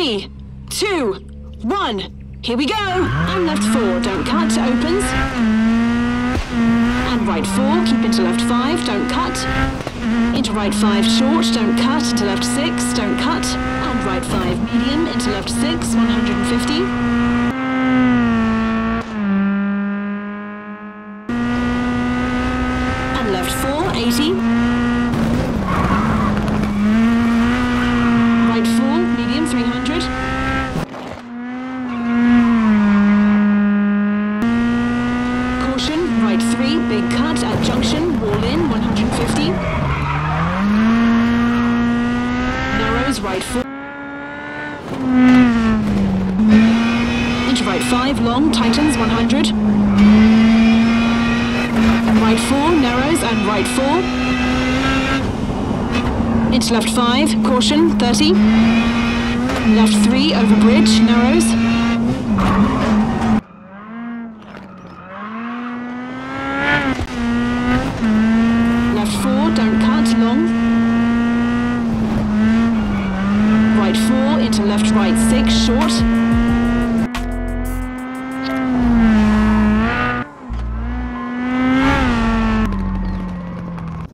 3, 2, 1. Here we go. And left 4, don't cut, opens. And right 4, keep into left 5, don't cut. Into right 5, short, don't cut. Into left 6, don't cut. And right 5, medium, into left 6, 150. And left 4, 80. Right 4, medium, 300. Caution, right 3, big cut at junction, wall in, 150. Narrows, right 4. Into right 5, long, tightens, 100. Right 4, narrows, and right 4. Into left 5, caution, 30. Left 3, over bridge, narrows. Left 4, don't cut, long. Right 4, into left right 6, short.